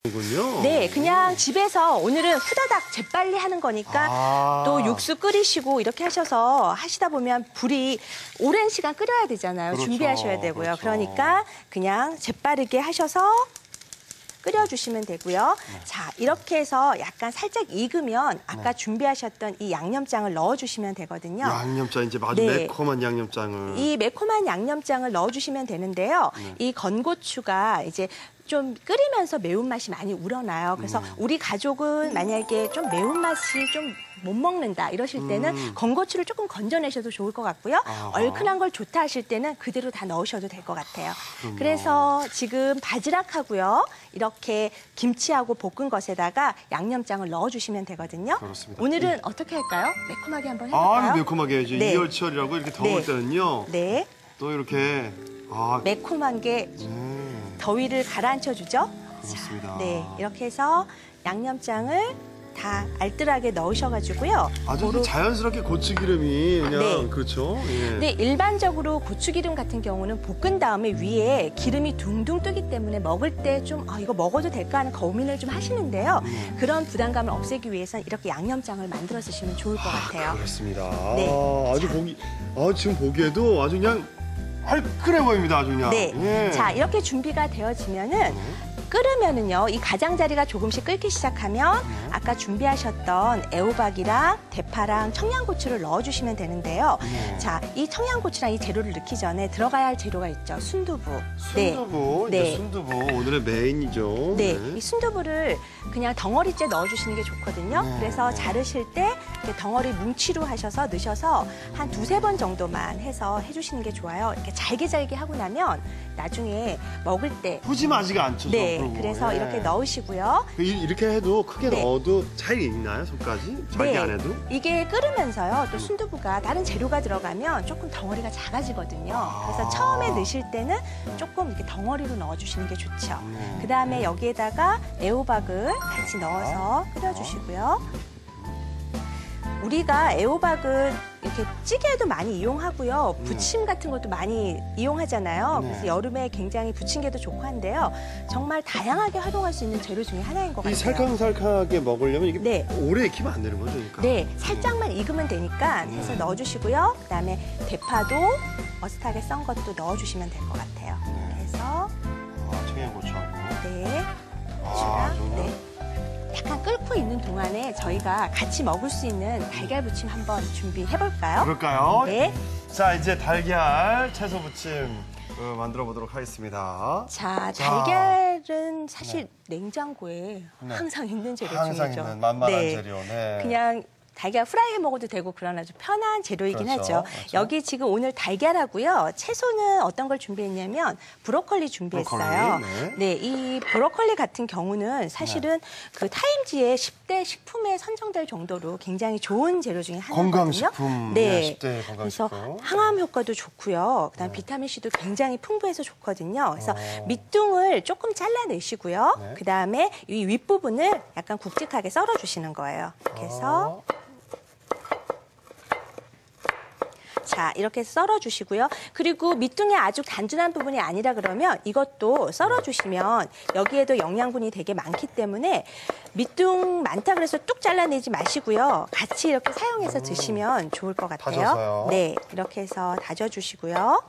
군요. 네, 그냥 집에서 오늘은 후다닥 재빨리 하는 거니까 또 육수 끓이시고 이렇게 하셔서 하시다 보면 불이 오랜 시간 끓여야 되잖아요. 그렇죠. 준비하셔야 되고요. 그렇죠. 그러니까 그냥 재빠르게 하셔서 끓여주시면 되고요. 자, 이렇게 해서 약간 살짝 익으면 아까 준비하셨던 이 양념장을 넣어주시면 되거든요. 양념장, 이제 아주 매콤한 양념장을. 이 매콤한 양념장을 넣어주시면 되는데요. 이 건고추가 이제 좀 끓이면서 매운맛이 많이 우러나요. 그래서 우리 가족은 만약에 좀 매운맛이 좀 못 먹는다 이러실 때는 건고추를 조금 건져내셔도 좋을 것 같고요. 얼큰한 걸 좋다 하실 때는 그대로 다 넣으셔도 될 것 같아요. 그래서 지금 바지락하고요. 이렇게 김치하고 볶은 것에다가 양념장을 넣어주시면 되거든요. 그렇습니다. 오늘은 어떻게 할까요? 매콤하게 한번 해볼까요? 매콤하게 해야죠. 네. 이열치열이라고 이렇게 더울 때는요. 네. 또 이렇게 매콤한 게 더위를 가라앉혀 주죠. 그렇습니다. 자, 네, 이렇게 해서 양념장을 다 알뜰하게 넣으셔가지고요. 아주 자연스럽게 고추기름이 그냥 그렇죠. 예. 네, 일반적으로 고추기름 같은 경우는 볶은 다음에 위에 기름이 둥둥 뜨기 때문에 먹을 때 좀 이거 먹어도 될까 하는 고민을 좀 하시는데요. 그런 부담감을 없애기 위해서는 이렇게 양념장을 만들어 쓰시면 좋을 것 같아요. 그렇습니다. 네. 지금 보기에도 아주 그냥 얼큰해 보입니다. 아주 그냥. 네. 예. 자, 이렇게 준비가 되어지면은 끓으면은요, 이 가장자리가 조금씩 끓기 시작하면 아까 준비하셨던 애호박이랑 대파랑 청양고추를 넣어주시면 되는데요. 자, 이 청양고추랑 이 재료를 넣기 전에 들어가야 할 재료가 있죠. 순두부. 순두부. 네. 이제 순두부 오늘의 메인이죠. 네, 이 순두부를 그냥 덩어리째 넣어주시는 게 좋거든요. 그래서 자르실 때 이렇게 덩어리 뭉치로 하셔서 넣으셔서 한 두세 번 정도만 해서 해주시는 게 좋아요. 이렇게 잘게 하고 나면 나중에 먹을 때 푸짐하지가 않죠. 네, 그러고. 그래서 예. 이렇게 넣으시고요. 이렇게 해도 크게 넣어도 잘 익나요? 속까지? 잘게 안 해도? 이게 끓으면서요. 또 순두부가 다른 재료가 들어가면 조금 덩어리가 작아지거든요. 그래서 처음에 넣으실 때는 조금 이렇게 덩어리로 넣어주시는 게 좋죠. 그다음에 여기에다가 애호박을 같이 넣어서 끓여주시고요. 우리가 애호박은 이렇게 찌개에도 많이 이용하고요. 부침 같은 것도 많이 이용하잖아요. 그래서 여름에 굉장히 부침개도 좋고 한데요. 정말 다양하게 활용할 수 있는 재료 중에 하나인 것 같아요. 이 살캉살캉하게 먹으려면 이게 네. 오래 익히면 안 되는 거죠? 그러니까. 네, 살짝만 익으면 되니까 해서 넣어주시고요. 그다음에 대파도 머슷하게 썬 것도 넣어주시면 될 것 같아요. 이렇게 해서 청양고추하고. 네, 정말. 약간 끓고 있는 동안에 저희가 같이 먹을 수 있는 달걀 부침 한번 준비해볼까요? 그럴까요? 네. 자, 이제 달걀 채소 부침 만들어 보도록 하겠습니다. 자, 달걀은 사실 냉장고에 항상 있는 재료 중이죠. 항상 있는 만만한 재료. 네. 그냥 달걀 프라이해 먹어도 되고 그런 아주 편한 재료이긴 그렇죠, 하죠. 그렇죠. 여기 지금 오늘 달걀하고요. 채소는 어떤 걸 준비했냐면 브로콜리 준비했어요. 브로콜리, 네, 이 브로콜리 같은 경우는 사실은 그 타임지에 10대 식품에 선정될 정도로 굉장히 좋은 재료 중에 하나거든요. 건강식품. 네. 10대 건강식품. 그래서 항암 효과도 좋고요. 그다음 비타민C도 굉장히 풍부해서 좋거든요. 그래서 밑둥을 조금 잘라내시고요. 그다음에 이 윗부분을 약간 굵직하게 썰어주시는 거예요. 이렇게 해서 자, 이렇게 썰어주시고요. 그리고 밑둥이 아주 단순한 부분이 아니라 그러면 이것도 썰어주시면 여기에도 영양분이 되게 많기 때문에 밑둥 많다 그래서 뚝 잘라내지 마시고요. 같이 이렇게 사용해서 드시면 좋을 것 같아요. 다져서요? 네, 이렇게 해서 다져주시고요.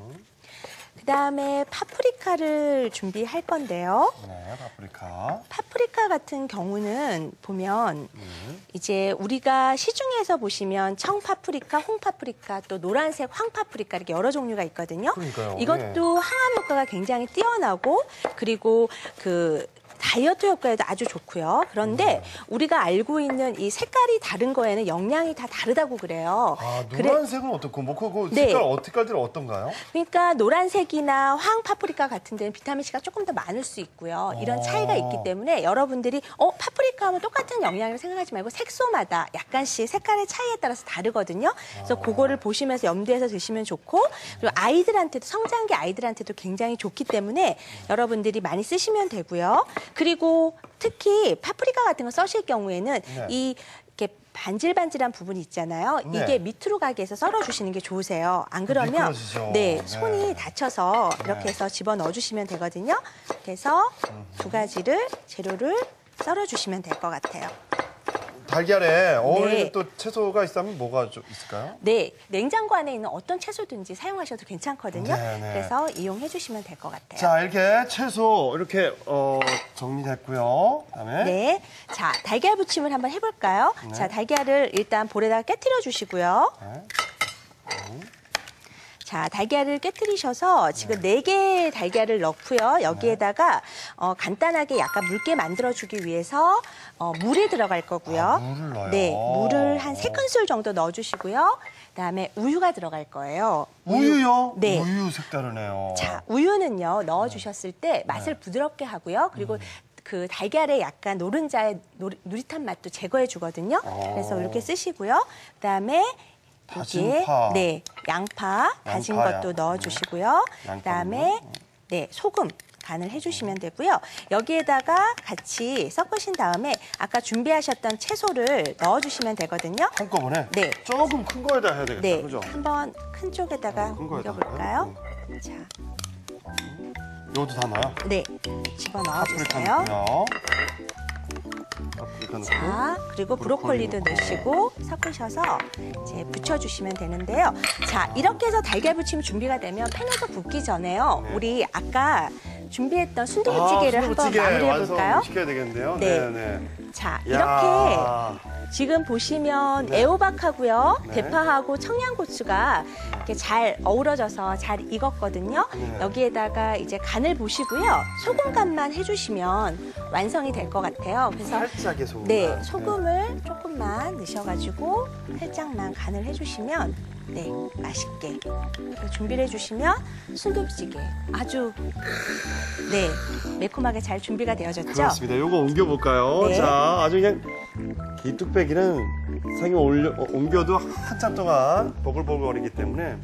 그다음에 파프리카를 준비할 건데요. 네, 파프리카. 파프리카 같은 경우는 보면 이제 우리가 시중에서 보시면 청파프리카, 홍파프리카, 또 노란색 황파프리카 이렇게 여러 종류가 있거든요. 그러니까요. 이것도 항암 효과가 굉장히 뛰어나고 그리고 그 다이어트 효과에도 아주 좋고요. 그런데 우리가 알고 있는 이 색깔이 다른 거에는 영양이 다 다르다고 그래요. 노란색은 어떻고, 그 네. 색깔들은 어떤가요? 그러니까 노란색이나 황 파프리카 같은 데는 비타민C가 조금 더 많을 수 있고요. 이런 차이가 있기 때문에 여러분들이 파프리카 하면 똑같은 영양을 생각하지 말고 색소마다 약간씩 색깔의 차이에 따라서 다르거든요. 그래서 그거를 보시면서 염두에서 드시면 좋고 그리고 아이들한테도 성장기 아이들한테도 굉장히 좋기 때문에 여러분들이 많이 쓰시면 되고요. 그리고 특히 파프리카 같은 거 써실 경우에는 이렇게 반질반질한 부분이 있잖아요. 네. 이게 밑으로 가게 해서 썰어주시는 게 좋으세요. 안 그러면 미끄러지죠. 네, 네. 손이 다쳐서 이렇게 해서 집어넣어주시면 되거든요. 그래서 두 가지를 재료를 썰어주시면 될 것 같아요. 달걀에 어울리는 네. 또 채소가 있다면 뭐가 좀 있을까요? 네, 냉장고 안에 있는 어떤 채소든지 사용하셔도 괜찮거든요. 네, 네. 그래서 이용해 주시면 될 것 같아요. 자, 이렇게 채소 이렇게 정리됐고요. 그다음에 네, 자 달걀 부침을 한번 해볼까요? 네. 자 달걀을 일단 볼에다가 깨뜨려 주시고요. 네. 자 달걀을 깨뜨리셔서 지금 4개의 달걀을 넣고요. 여기에다가 간단하게 약간 묽게 만들어주기 위해서 물이 들어갈 거고요. 아, 물을 넣어요? 네, 물을 한 3큰술 정도 넣어주시고요. 그다음에 우유가 들어갈 거예요. 우유요? 네. 우유 색다르네요. 자, 우유는요, 넣어주셨을 때 맛을 부드럽게 하고요. 그리고 그 달걀에 약간 노른자의 누릿한 맛도 제거해 주거든요. 그래서 이렇게 쓰시고요. 그다음에 다진 여기에 파. 네, 양파 다진 양파, 것도 양파. 넣어주시고요. 양파 그다음에 네, 소금 간을 해주시면 되고요. 여기에다가 같이 섞으신 다음에 아까 준비하셨던 채소를 넣어주시면 되거든요. 한꺼번에? 네. 조금 큰 거에다 해야 되겠다. 네, 그죠? 한번 큰 쪽에다가 큰 거에다 옮겨볼까요? 할까요? 자, 이것도 다 넣어요? 네, 집어넣어 파프리카 주세요. 넣고요. 파프리카 넣고. 자, 그리고 브로콜리도 넣으시고 섞으셔서 이제 부쳐주시면 되는데요. 자, 이렇게 해서 달걀 부침 준비가 되면 팬에서 붓기 전에요. 네. 우리 아까 준비했던 순두부찌개를 한번 순두부찌개 마무리해 볼까요? 완성시켜야 되겠는데요. 네. 네. 자, 야. 이렇게 지금 보시면 네. 애호박하고요, 네. 대파하고 청양고추가 이렇게 잘 어우러져서 잘 익었거든요. 네. 여기에다가 이제 간을 보시고요, 소금 간만 해주시면 완성이 될 것 같아요. 그래서 살짝의 소금. 네, 소금을 조금만 넣으셔가지고 살짝만 간을 해주시면 네, 맛있게 이렇게 준비를 해주시면 순두부찌개 아주 네, 매콤하게 잘 준비가 되어졌죠? 그렇습니다. 요거 옮겨볼까요? 네. 자, 아주 그냥 이 뚝배기는 상에 옮겨도 한참 동안 보글보글거리기 때문에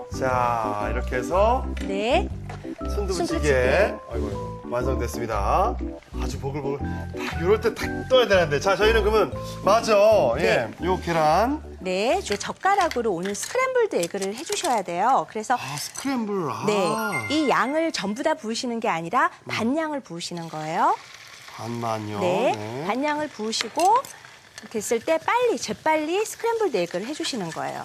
자, 이렇게 해서 네, 순두부찌개 순두부찌개. 아이고, 완성됐습니다. 아주 보글보글 딱 이럴 때 딱 떠야 되는데 자, 저희는 그러면 맞아. 예, 요 계란 네, 이제 젓가락으로 오늘 스크램블드 에그를 해주셔야 돼요. 그래서 스크램블. 네, 이 양을 전부 다 부으시는 게 아니라 반양을 부으시는 거예요. 반만요. 네, 반양을 부으시고 됐을 때 재빨리 스크램블드 에그를 해주시는 거예요.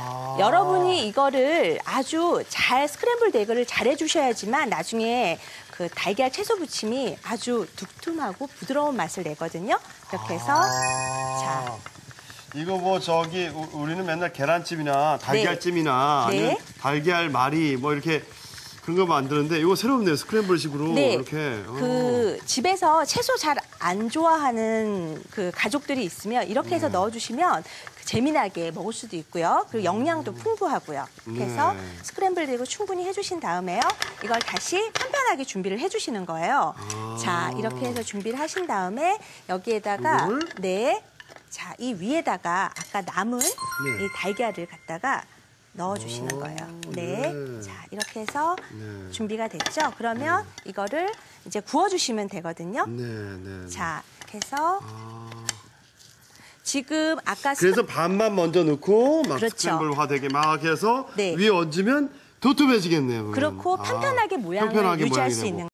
여러분이 이거를 아주 잘 스크램블드 에그를 잘 해주셔야지만 나중에 그 달걀 채소 부침이 아주 두툼하고 부드러운 맛을 내거든요. 이렇게 해서 자. 이거 뭐 저기 우리는 맨날 계란찜이나 달걀찜이나 네. 아니면 달걀 말이 뭐 이렇게 그런 거 만드는데 이거 새롭네요. 스크램블식으로 네, 이렇게. 그 집에서 채소 잘 안 좋아하는 그 가족들이 있으면 이렇게 해서 넣어주시면 그 재미나게 먹을 수도 있고요. 그리고 영양도 풍부하고요. 그래서 네. 스크램블 되고 충분히 해주신 다음에요. 이걸 다시 편편하게 준비를 해주시는 거예요. 자, 이렇게 해서 준비를 하신 다음에 여기에다가 이걸? 네, 자, 이 위에다가 아까 남은 이 달걀을 갖다가 넣어주시는 거예요. 네. 네. 자, 이렇게 해서 네. 준비가 됐죠? 그러면 이거를 이제 구워주시면 되거든요. 네, 네. 자, 이렇게 해서 지금 아까 그래서 반만 먼저 넣고 막 그렇죠. 스크램블화 되게 막 해서 네. 위에 얹으면 도톰해지겠네요. 그러면. 그렇고 편편하게 모양을 편편하게 유지할 모양이 수 되고. 있는